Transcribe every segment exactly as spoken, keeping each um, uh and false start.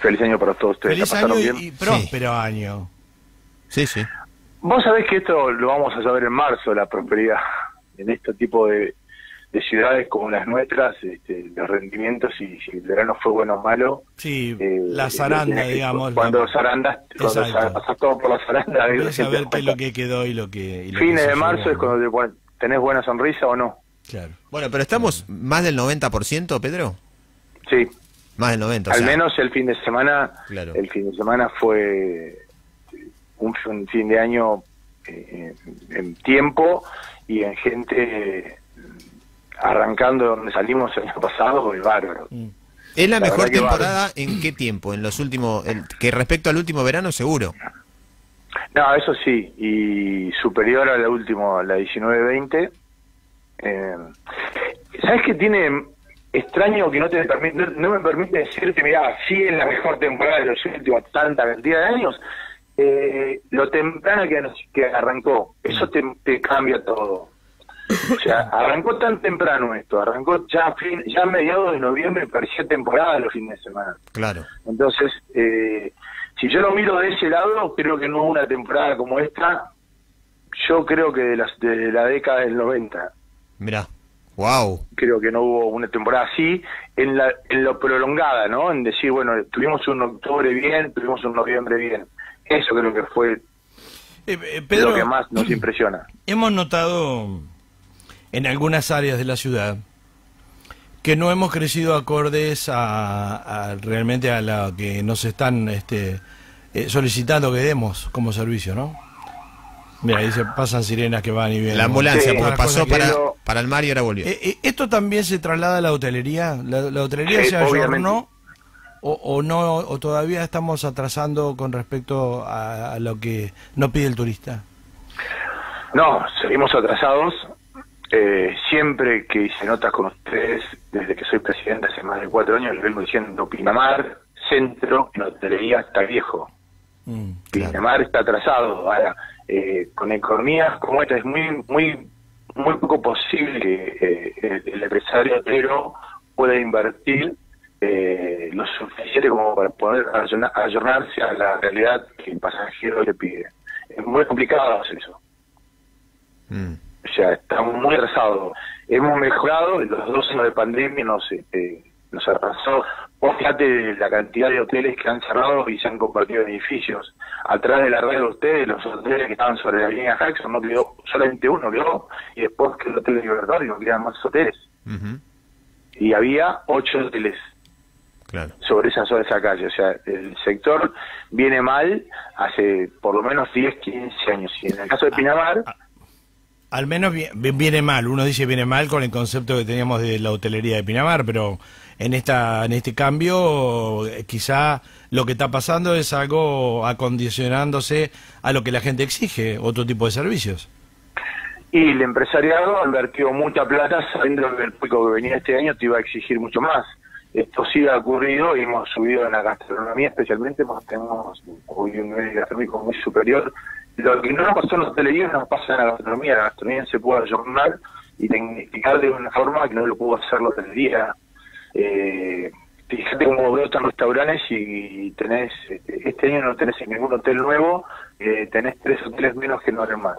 Feliz año para todos ustedes. Feliz año y, y próspero sí. año. Sí, sí. Vos sabés que esto lo vamos a saber en marzo, la prosperidad. En este tipo de, de ciudades como las nuestras, este, los rendimientos, y si el verano fue bueno o malo. Sí, eh, la zaranda, digamos. Cuando zarandas, cuando pasás todo por la zaranda. Ves a ver qué es lo que quedó y lo que... Y lo Fines que de marzo llevó, es cuando te, bueno, tenés buena sonrisa o no. Claro. Bueno, pero estamos mm. más del noventa por ciento, Pedro. Sí. Más del noventa por ciento. Al o sea, menos el fin de semana, claro. el fin de semana fue un, un fin de año eh, en tiempo y en gente arrancando donde salimos el año pasado, el bárbaro. ¿Es la, la mejor temporada en qué tiempo? En los últimos, el, que respecto al último verano, seguro. No, eso sí, y superior a la última, la diecinueve veinte. Eh, ¿Sabes qué tiene extraño que no te permite, no, no me permite decirte, mirá, sí es la mejor temporada de los últimos tanta cantidad de años? Eh, lo temprano que, que arrancó, eso te, te cambia todo. O sea, arrancó tan temprano esto, arrancó ya fin, ya a mediados de noviembre, parecía temporada los fines de semana. Claro. Entonces, eh, si yo lo miro de ese lado, creo que no hubo una temporada como esta, yo creo que de, las, de la década del noventa. Mirá, wow. Creo que no hubo una temporada así, en, la, en lo prolongada, ¿no? En decir, bueno, tuvimos un octubre bien, tuvimos un noviembre bien. Eso creo que fue eh, eh, Pedro, lo que más nos impresiona. Hemos notado en algunas áreas de la ciudad que no hemos crecido acordes a, a realmente a lo que nos están este, eh, solicitando que demos como servicio, ¿no? Mira, ahí se pasan sirenas que van y vienen. La ambulancia, sí, porque pasó para, lo... para el mar y ahora volvió. Eh, eh, ¿Esto también se traslada a la hotelería? ¿La, la hotelería sí, se ayornó o, o no, o todavía estamos atrasando con respecto a, a lo que nos pide el turista? No, seguimos atrasados. Eh, siempre que hice notas con ustedes, desde que soy presidente hace más de cuatro años, les vengo diciendo, Pinamar, centro, en hotelería está viejo. Mm, claro. Pinamar está atrasado. Ahora, eh, con economías como esta es muy muy muy poco posible que eh, el, el empresario hotelero pueda invertir eh, lo suficiente como para poder ayornarse a la realidad que el pasajero le pide. Es muy complicado hacer eso. Mm. O sea, estamos muy atrasados. Hemos mejorado, los dos años de pandemia nos eh, nos arrasó. Vos fíjate la cantidad de hoteles que han cerrado y se han convertido en edificios. Atrás de la red de ustedes, los hoteles que estaban sobre la línea Jackson, no quedó, solamente uno quedó, y después quedó el Hotel de Libertador y no quedan más hoteles. Uh-huh. Y había ocho hoteles claro. sobre esa, sobre esa calle. O sea, el sector viene mal hace por lo menos diez, quince años. Y en el caso de Pinamar... Ah, ah. Al menos viene mal, uno dice viene mal con el concepto que teníamos de la hotelería de Pinamar, pero en esta en este cambio quizá lo que está pasando es algo acondicionándose a lo que la gente exige, otro tipo de servicios. Y el empresariado invirtió mucha plata sabiendo que el pico que venía este año te iba a exigir mucho más. Esto sí ha ocurrido y hemos subido en la gastronomía, especialmente porque tenemos hoy un nivel gastronómico muy superior. Lo que no nos pasó en la hotelería nos pasa en la gastronomía. La gastronomía se puede ayornar y tecnificar de una forma que no lo pudo hacer la hotelería. Eh, fíjate cómo veo estos restaurantes y tenés, este año no tenés ningún hotel nuevo, eh, tenés tres hoteles menos que no eran más.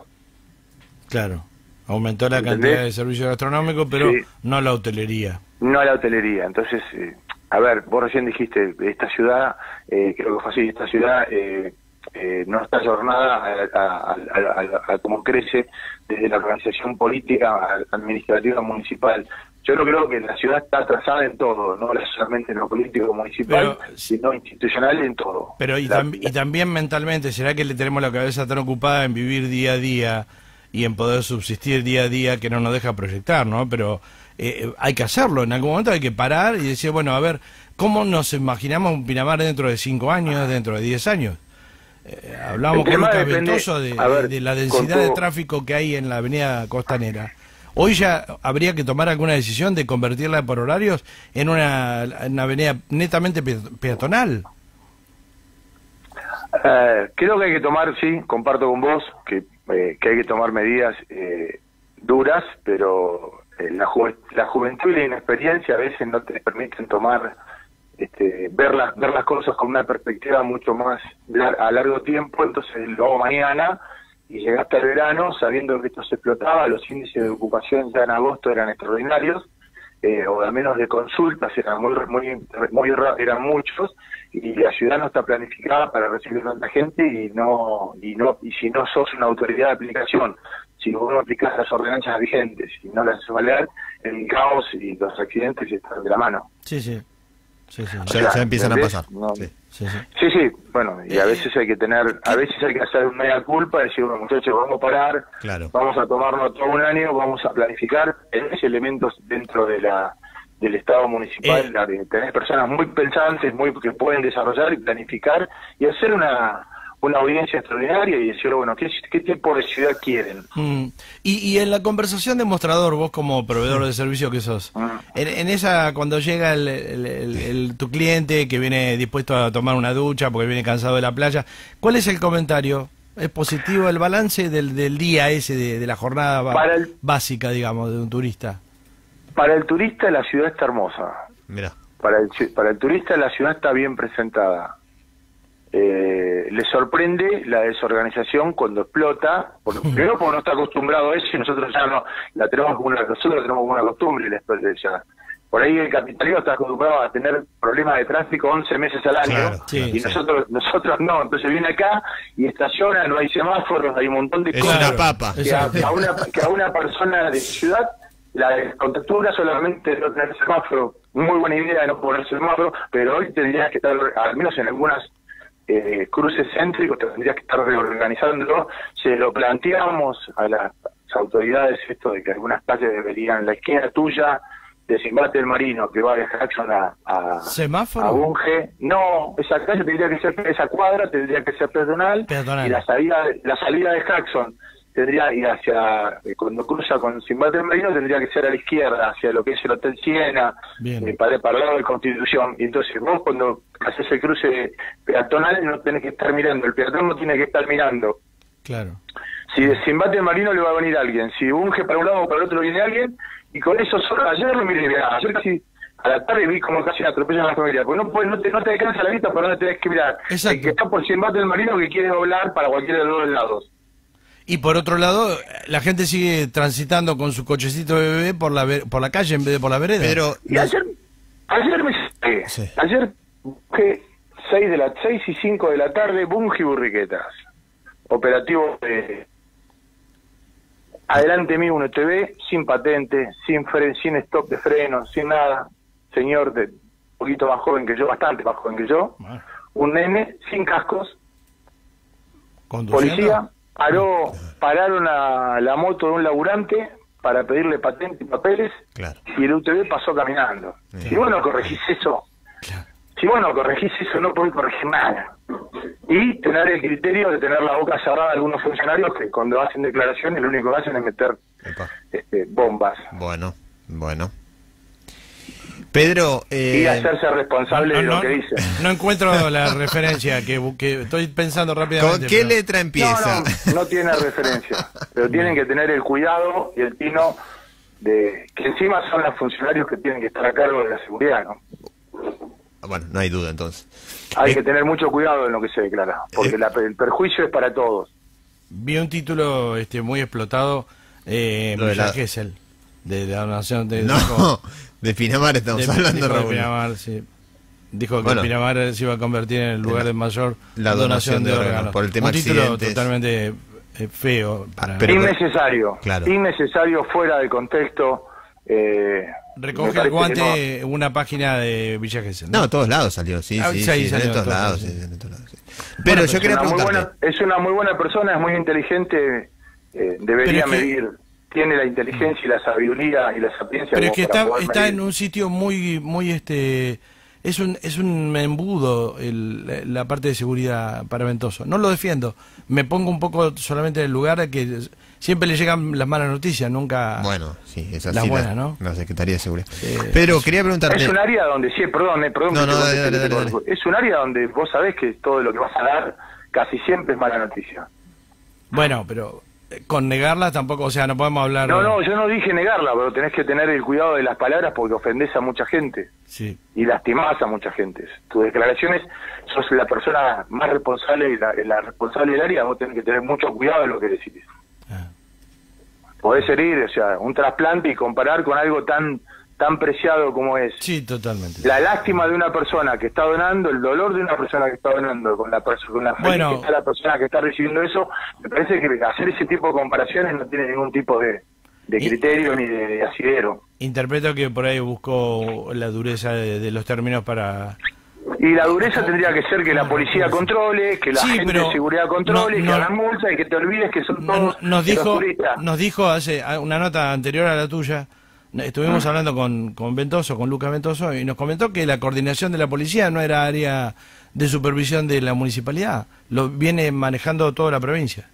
Claro, aumentó la ¿entendés? Cantidad de servicios gastronómicos, pero sí. no la hotelería. No la hotelería, entonces, eh, a ver, vos recién dijiste, esta ciudad, eh, creo que fue así, esta ciudad... Eh, Eh, no está ayornada a, a, a, a, a cómo crece desde la organización política, administrativa, municipal. Yo no creo que la ciudad está atrasada en todo, no solamente en lo político municipal, pero, sino institucional en todo. Pero y, la, tam y también mentalmente, ¿será que le tenemos la cabeza tan ocupada en vivir día a día y en poder subsistir día a día que no nos deja proyectar, ¿no? Pero eh, hay que hacerlo, en algún momento hay que parar y decir, bueno, a ver, ¿cómo nos imaginamos un Pinamar dentro de cinco años, dentro de diez años? Eh, hablamos con Lucas Ventoso de, ver, de la densidad de tráfico que hay en la avenida Costanera. Hoy ya habría que tomar alguna decisión de convertirla por horarios en una, en una avenida netamente peatonal. Eh, creo que hay que tomar, sí, comparto con vos, que, eh, que hay que tomar medidas eh, duras, pero eh, la, ju la juventud y la inexperiencia a veces no te permiten tomar este, ver, las, ver las cosas con una perspectiva mucho más lar a largo tiempo. Entonces lo hago mañana y llegaste al verano sabiendo que esto se explotaba, los índices de ocupación ya en agosto eran extraordinarios, eh, o al menos de consultas eran muy, muy, muy eran muchos, y la ciudad no está planificada para recibir tanta gente, y no y no y si no sos una autoridad de aplicación, si vos no aplicás las ordenanzas vigentes y no las haces valer, el caos y los accidentes están de la mano. Sí, sí. Sí, sí. Ya, o sea, ya empiezan ¿entendés? a pasar. No, sí. Sí, sí. sí, sí, bueno, y a veces hay que tener, a veces hay que hacer una mea culpa, decir, bueno, muchachos, vamos a parar, claro. vamos a tomarnos todo un año, vamos a planificar, tenés elementos dentro de la del Estado municipal, eh. tenés personas muy pensantes, muy que pueden desarrollar y planificar y hacer una una audiencia extraordinaria y decir, bueno, ¿qué, qué tipo de ciudad quieren? Mm. Y, y en la conversación de mostrador, vos como proveedor de servicio que sos, mm. en, en esa, cuando llega el, el, el, el, tu cliente que viene dispuesto a tomar una ducha porque viene cansado de la playa, ¿cuál es el comentario? ¿Es positivo el balance del, del día ese, de, de la jornada Para el... básica, digamos, de un turista? Para el turista la ciudad está hermosa. Mira. Para el, para el turista la ciudad está bien presentada. Eh, le sorprende la desorganización cuando explota, porque, primero porque no está acostumbrado a eso y nosotros ya no la tenemos como una, nosotros tenemos como una costumbre. Ya. Por ahí el capitalismo está acostumbrado a tener problemas de tráfico once meses al año, claro, sí, y sí. nosotros nosotros no. Entonces viene acá y estaciona, no hay semáforos, hay un montón de es cosas. Es una papa. Que a, a una, que a una persona de ciudad la descontextura solamente no tener semáforo, muy buena idea de no poner semáforo, pero hoy tendrías que estar, al menos en algunas eh, cruces céntricos, tendrías que estar reorganizándolo. Se lo planteamos a las autoridades esto de que algunas calles deberían, la esquina tuya de Simbate del Marino, que va de Jackson a, a, ¿Semáforo? a Bunge, no, esa calle tendría que ser, esa cuadra tendría que ser peatonal, peatonal. Y la salida, la salida de Jackson tendría ir hacia, eh, cuando cruza con Simbate del Marino tendría que ser a la izquierda, hacia lo que es el Hotel Siena, eh, para, para el lado de Constitución. Y entonces vos cuando haces el cruce peatonal no tenés que estar mirando, el peatón no tiene que estar mirando. Claro. Si de Simbate del Marino le va a venir alguien, si Bunge para un lado o para el otro viene alguien, y con eso solo, ayer lo miré, ayer casi a la tarde vi como casi me atropellan a la familia, porque no, puedes, no, te, no te alcanza la vista para donde tenés que mirar. Exacto. El que está por Simbate del Marino que quiere doblar para cualquiera de los dos lados. Y por otro lado, la gente sigue transitando con su cochecito de bebé por la por la calle en vez de por la vereda. Pero y ayer, ayer me eh, sí. ayer busqué seis de la seis y cinco de la tarde, Bunge y Burriquetas. Operativo de adelante mío un T V, sin patente, sin fre sin stop de freno, sin nada. Señor de un poquito más joven que yo, bastante más joven que yo, bueno. Un nene sin cascos. Policía paró, pararon a la moto de un laburante para pedirle patente y papeles, claro. Y el U T V pasó caminando. Claro. Si vos no corregís eso, claro. Si vos no corregís eso, no podés corregir nada. Y tener el criterio de tener la boca cerrada a algunos funcionarios que cuando hacen declaraciones lo único que hacen es meter este, bombas. Bueno, bueno. Pedro... Eh... Y hacerse responsable no, no, de lo no, que dice. No encuentro la referencia, que, que estoy pensando rápidamente. ¿Con qué pero... letra empieza? No, no, no tiene referencia, pero tienen que tener el cuidado y el tino de que encima son los funcionarios que tienen que estar a cargo de la seguridad, ¿no? Bueno, no hay duda entonces. Hay eh... que tener mucho cuidado en lo que se declara, porque eh... la, el perjuicio es para todos. Vi un título este muy explotado, eh, de la... Gesell, de la donación de... No, dijo, de Pinamar estamos de, hablando, dijo Raúl. De Pinamar, sí. Dijo que bueno, Pinamar se iba a convertir en el lugar de mayor la donación, donación de, de órganos. Por el tema un título accidentes. Totalmente eh, feo. Para... Pero, innecesario, claro. Innecesario, fuera de contexto. Eh, Recoge el guante no. Una página de Villa Gesell, ¿no? No, todos lados salió, sí, ah, sí, sí, sí, salió en todos lados. Sí. Sí, en todos lados sí. Pero bueno, yo quería preguntarte. Buena, es una muy buena persona, es muy inteligente, eh, debería es que, medir, tiene la inteligencia y la sabiduría y la sapiencia. Pero es que está, está medir. en un sitio muy, muy este... Es un, es un embudo el, la parte de seguridad para Ventoso. No lo defiendo. Me pongo un poco solamente en el lugar de que siempre le llegan las malas noticias, nunca bueno, sí, es así las buenas, la, ¿no? La Secretaría de Seguridad. Eh, Pero quería preguntarte... Es un área donde, sí, perdón, eh, perdón. No, no, dale, dale, dale, dale. Es un área donde vos sabés que todo lo que vas a dar casi siempre es mala noticia. Bueno, pero con negarla tampoco, o sea, no podemos hablar... No, no, yo no dije negarla, pero tenés que tener el cuidado de las palabras porque ofendés a mucha gente. Sí. Y lastimás a mucha gente. Tus declaraciones, sos la persona más responsable y la, la responsable del área, vos tenés que tener mucho cuidado de lo que decís. Ah. Podés herir, o sea, un trasplante y comparar con algo tan tan preciado como es. Sí, totalmente. La lástima de una persona que está donando, el dolor de una persona que está donando, con la, perso con la bueno, que está la persona que está recibiendo eso, me parece que hacer ese tipo de comparaciones no tiene ningún tipo de, de criterio ni de, de asidero. Interpreto que por ahí buscó la dureza de, de los términos para... Y la dureza tendría que ser que la policía controle, que la sí, gente de seguridad controle, no, no, que hagan multa y que te olvides que son todos no, nos dijo turistas. Nos dijo hace una nota anterior a la tuya, estuvimos mm. hablando con, con Ventoso, con Lucas Ventoso, y nos comentó que la coordinación de la policía no era área de supervisión de la municipalidad, lo viene manejando toda la provincia.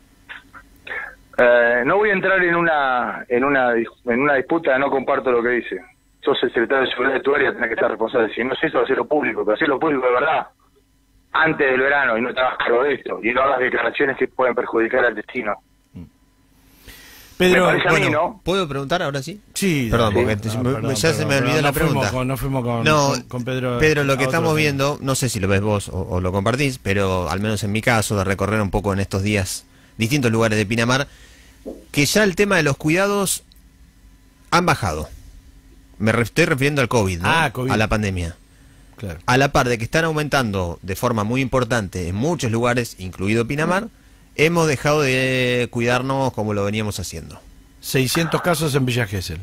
Eh, no voy a entrar en una en una en una disputa, no comparto lo que dice. Sos el secretario de seguridad de tu área, tenés que estar responsable. Si no es eso, hacerlo público, pero hacerlo público de verdad, antes del verano, y no te hagas cargo de esto, y no hagas declaraciones que pueden perjudicar al destino. Pedro, me bueno, a mí, ¿no? ¿Puedo preguntar ahora sí? Sí. Perdón, sí. porque No, me, perdón, ya perdón, se me perdón, olvidó no la pregunta. Fuimos con, no fuimos con, no, con, con Pedro. Pedro, lo que estamos tema. viendo, no sé si lo ves vos o, o lo compartís, pero al menos en mi caso, de recorrer un poco en estos días distintos lugares de Pinamar, que ya el tema de los cuidados han bajado. Me re estoy refiriendo al COVID, ¿no? Ah, COVID. A la pandemia. Claro. A la par de que están aumentando de forma muy importante en muchos lugares, incluido Pinamar, hemos dejado de cuidarnos como lo veníamos haciendo. seiscientos casos en Villa Gesell.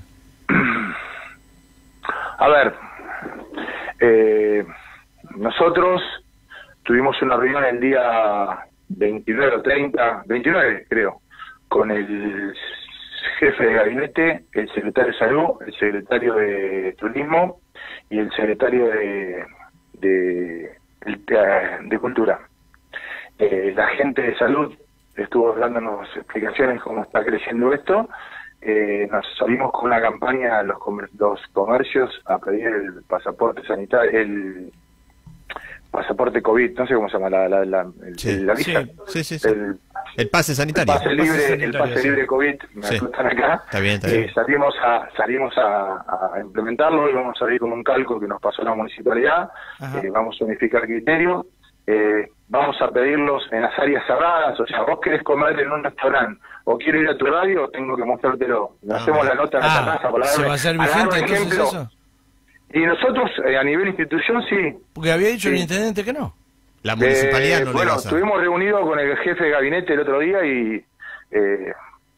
A ver, eh, nosotros tuvimos una reunión el día veintinueve o treinta, veintinueve creo, con el jefe de gabinete, el secretario de Salud, el secretario de Turismo y el secretario de, de, de, de Cultura. Eh, la gente de Salud estuvo dándonos explicaciones cómo está creciendo esto. Eh, nos salimos con una campaña a los, comer los comercios a pedir el pasaporte sanitario, el pasaporte COVID, no sé cómo se llama la, la, la, el, sí, la visa. Sí, sí, sí. El, el pase sanitario. El pase libre, el pase, sanitario, el pase sí. libre COVID, me sí. asustan acá. Está bien, está bien. Eh, salimos a salimos a, a implementarlo y vamos a ir con un cálculo que nos pasó la municipalidad. Eh, vamos a unificar criterios. Eh, vamos a pedirlos en las áreas cerradas, o sea, vos querés comer en un restaurante o quiero ir a tu radio, tengo que mostrártelo. Nos ah, hacemos la nota en ah, la casa. Por la ¿se va a hacer vigente entonces eso? Y nosotros, eh, a nivel institución, sí. Porque había dicho sí. el intendente que no. La municipalidad eh, no bueno, le va a hacer. Estuvimos reunidos con el jefe de gabinete el otro día y eh,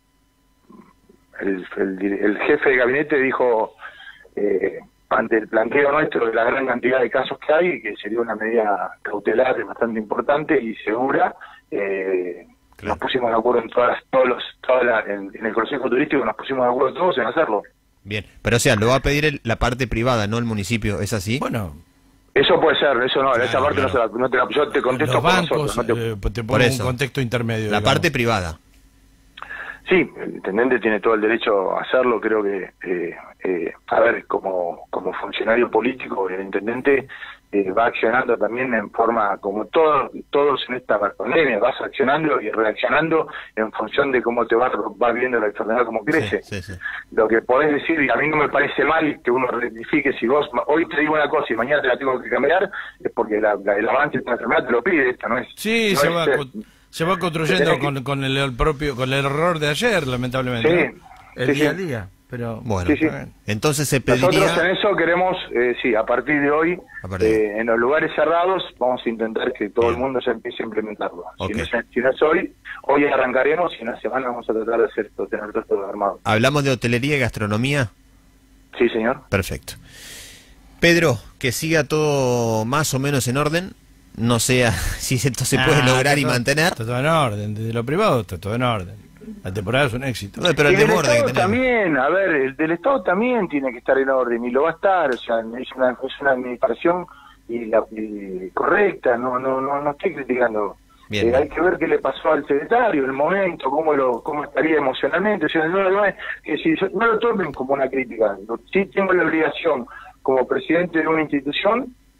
el, el, el jefe de gabinete dijo, eh, ante el planteo nuestro de la gran cantidad de casos que hay, que sería una medida cautelar bastante importante y segura, eh, claro. Nos pusimos de acuerdo en todas, todos los, todas la, en, en el Consejo Turístico, nos pusimos de acuerdo todos en hacerlo. Bien, pero o sea, lo va a pedir el, la parte privada, no el municipio, ¿es así? Bueno, eso puede ser, eso no, claro, esa parte claro. no, se la, no te la, yo te contesto los por bancos, nosotros. No te, eh, te por eso. Un contexto intermedio. La digamos. parte privada. Sí, el intendente tiene todo el derecho a hacerlo, creo que, eh, eh, a ver, como, como funcionario político, el intendente eh, va accionando también en forma, como todo, todos en esta pandemia, vas accionando y reaccionando en función de cómo te va, va viendo la enfermedad, cómo crece. Sí, sí, sí. Lo que podés decir, y a mí no me parece mal que uno rectifique, si vos hoy te digo una cosa y mañana te la tengo que cambiar, es porque la, la, el avance de la enfermedad te lo pide, esta no es... Sí, no se es, va... eh, Se va construyendo que... con, con el propio con el error de ayer, lamentablemente. Sí, ¿no? El sí, día sí. a día. Pero bueno, sí, sí. entonces se pediría... Nosotros en eso queremos, eh, sí, a partir de hoy, partir... eh, en los lugares cerrados, vamos a intentar que todo Bien. el mundo se empiece a implementarlo. Okay. Si, no, si no es hoy, hoy arrancaremos y en una semana vamos a tratar de hacer esto, tener todo esto armado. ¿Hablamos de hotelería y gastronomía? Sí, señor. Perfecto. Pedro, que siga todo más o menos en orden. No sé si esto se puede ah, lograr y todo, mantener. Está todo en orden, desde lo privado está todo en orden. La temporada es un éxito. No, pero y el del temor Estado que también, a ver, el del Estado también tiene que estar en orden y lo va a estar, o sea, es una, es una administración y la, y correcta, no no no no estoy criticando. Bien, eh, bien. Hay que ver qué le pasó al secretario, el momento, cómo lo cómo estaría emocionalmente, o sea, no, no, es, que si, no lo tomen como una crítica, sí tengo la obligación como presidente de una institución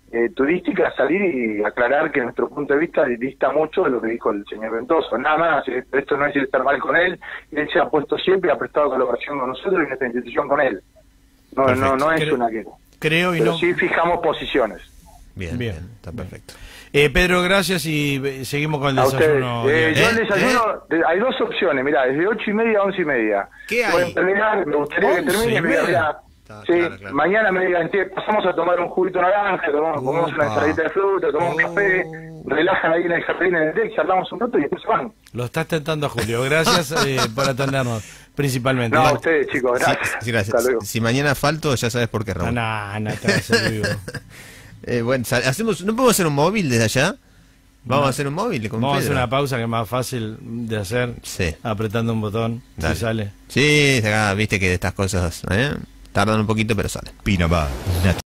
eh, turística, salir y aclarar que nuestro punto de vista dista mucho de lo que dijo el señor Ventoso. Nada más, eh, esto no es estar mal con él, él se ha puesto siempre, ha prestado colaboración con nosotros y nuestra institución con él. No, no, no es creo, una queja. Creo y Pero no... sí fijamos posiciones. Bien, Bien, bien, está perfecto. Eh, Pedro, gracias y eh, seguimos con el A ustedes. desayuno. Eh, yo ¿Eh? el desayuno, de- hay dos opciones, mirá, desde ocho y media a once y media. ¿Qué hay? Pueden terminar, me gustaría que ¿Once termine, y mirá, media? mirá. Está, Sí, claro, claro. mañana me digan, "Che, pasamos a tomar un juguito naranja, tomamos, comemos una Upa. ensaladita de fruta, tomamos un Oh. café, relajan ahí en el jardín en el deck, charlamos un rato y después se van". Lo estás tentando a Julio. Gracias eh, por atendernos, principalmente. No, a Eh, ustedes, chicos, Sí, gracias. sí, gracias. Hasta luego. Si mañana falto, ya sabes por qué, No, Raúl. no, no, te vas a hacer vivo. Eh, bueno, sal- hacemos, ¿no podemos hacer un móvil desde allá? Vamos No. a hacer un móvil con Vamos a hacer Pedro. una pausa que es más fácil de hacer Sí. apretando un botón. Dale. Si sale. Sí, acá viste que de estas cosas ¿eh? tardan un poquito, pero salen. Pinamar.